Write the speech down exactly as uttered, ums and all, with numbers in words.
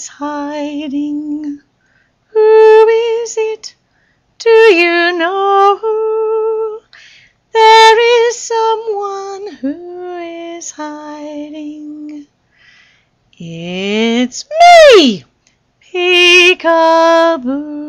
is hiding? Who is it? Do you know? There is someone who is hiding. It's me, Peekaboo.